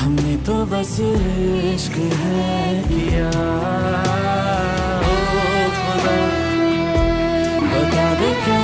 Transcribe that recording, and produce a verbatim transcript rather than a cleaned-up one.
हमने तो बस इश्क है किया। ओ खुदा बता दे क्या